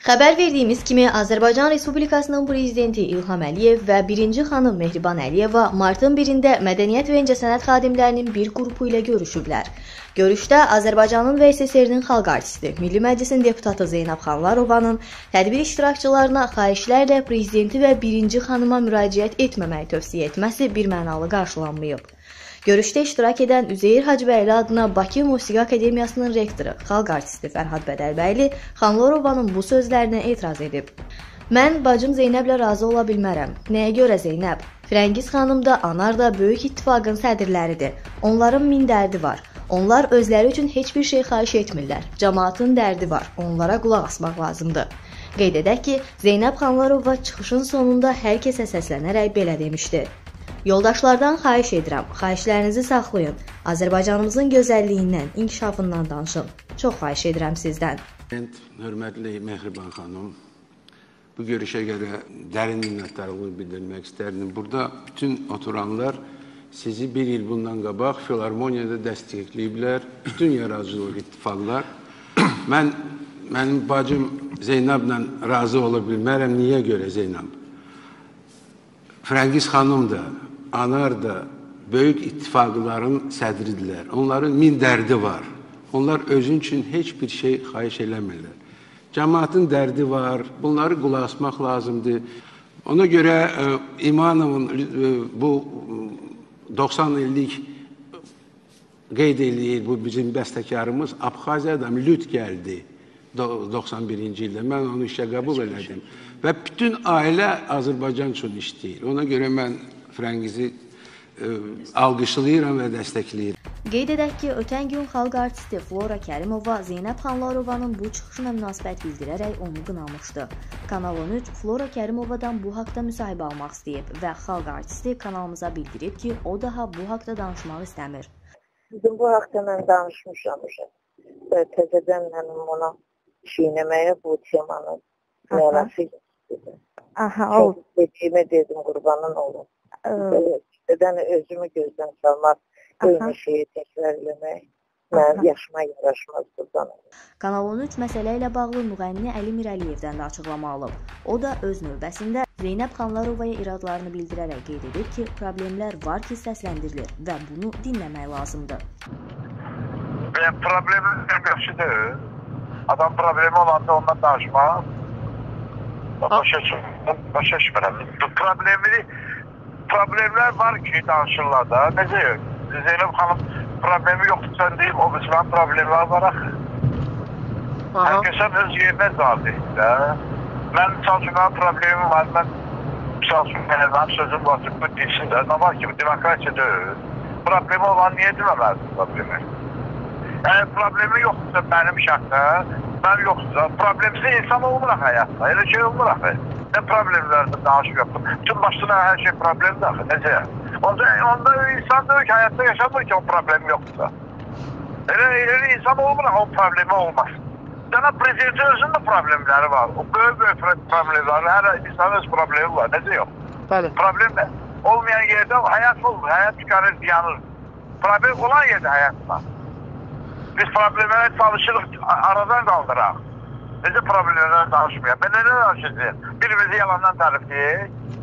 Xəbər verdiyimiz kimi, Azərbaycan Respublikasının Prezidenti İlham Əliyev və birinci xanım Mehriban Əliyeva martın 1-də mədəniyyət və incəsənət xadimlərinin bir qrupu ilə görüşüblər. Görüşdə Azərbaycanın və SSR-nin xalq artisti, Milli Məclisin deputatı Zeynəb Xanlarovanın tədbir iştirakçılarına xahişlərlə prezidenti və birinci xanıma müraciət etməməyi tövsiyə etməsi birmənalı qarşılanmayıb. Görüşdə iştirak edən Üzeyir Hacıbəyli adına Bakı Musiqi Akademiyasının rektoru, xalq artisti Fərhad Bədəlbəyli Xanlarovanın bu sözlərinə etiraz edib. Mən bacım Zeynəblə razı ola bilmərəm. Nəyə görə Zeynəb? Firəngiz xanım da, Anar da Böyük İttifaqın sədrləridir. Onların min dərdi var. Onlar özləri üçün heç bir şey xahiş etmirlər. Cəmaatın dərdi var. Onlara qulaq asmaq lazımdır. Qeyd edək ki, Zeynəb Xanlarova çıxışın sonunda hər kəsə səslənərək belə demişdi. Yoldaşlardan xahiş edirəm, xahişlərinizi saxlayın. Azərbaycanımızın gözəlliyindən, inkişafından danışın. Çox xahiş edirəm sizdən. Hörmətli Mehriban xanım, bu görüşə görə dərin minnətdarlıq bildirmək istərdim. Burada bütün oturanlar sizi bir il bundan qabaq Filarmoniyada dəstəkləyiblər, bütün yaradıcılıq ittifaqlar. Mənim bacım Zeynəblə razı ola bilmərəm. Niyə görə Zeynəb? Firəngiz xanım da, Anar da böyük ittifaqların sədridirlər. Onların min dərdi var. Onlar özün üçün heç bir şey xahiş eləmirlər. Cəmaatın dərdi var, bunları qulaq asmaq lazımdır. Ona görə İmanovun bu 90 illik qeyd eləyir, bu bizim bəstəkarımız Abxaziyadan lüt gəldi 91-ci ildə. Mən onu işə qəbul elədim. Və bütün ailə Azərbaycan üçün işləyir. Ona görə mən Firəngizi alqışlayıram və dəstəkləyirəm. Qeyd edək ki, ötən gün xalq artisti Flora Kərimova Zeynəb Xanlarovanın bu çıxışına münasibət bildirərək onu qınamışdı. Kanal 13 Flora Kərimovadan bu haqda müsahibə almaq istəyib və xalq artisti kanalımıza bildirib ki, o daha bu haqda danışmaq istəmir. Bizim bu haqda mən danışmışam. Təzədən mənim ona çiğnəməyə bu temanı mənası dedim. Çox dediyimi dedim, qurbanın olun. Təzədən özümü gözdən salmaq, eyni şeyi təkrar eləmək, mən yaşıma yaraşmaz buradan. Kanal 13 məsələ ilə bağlı müğənni Əli Mirəliyevdən də açıqlama alıb. O da öz növbəsində Zeynəb Xanlarovaya iradlarını bildirərək qeyd edir ki, problemlər var ki, səsləndirilir və bunu dinləmək lazımdır. Problemin yaxşıdır. Adam problemi olanda ondan danışmaq. Başa düşmürəm. Problemlər var ki, danışırlar da. Necə yox? Zeynəb xanım problemi yoxdur, sən deyib, o bizdən problemlər var axı. Hər kəsən öz yerinə zadir. Mən misal üçün, mənim problemim var, mən misal üçün, mənim sözüm var ki, bu dilsin də, nə var ki, bu demokrasiya deyil. Problemi olan niyə deməməlidir problemi? Yəni, problemi yoxdursa mənim şəxsən, mən yoxdursa, problemsiz insan olmuraq həyatda, elə şey olmuraq. Nə problemlərdə danışıq yoxdur. Bütün başına hər şey problemdir axı, necə? Onda insan deyir ki, həyatda yaşamır ki, o problemi yoxdursa. Elə insan olmuraq, o problemi olmaz. Sana prezidentin özünün də problemləri var. O böyük problemləri, hər insanın öz problemi var, necə yox? Problem də olmayan yerdə həyat olmur, həyat çıxarır, yanır. Problem olan yerdə həyat var. Biz problemlərə çalışırıq, aradan qaldıraq. Necə problemlərdən danışmayaq? Ben nə danışacağım? Birimizi yalandan tarifləyək.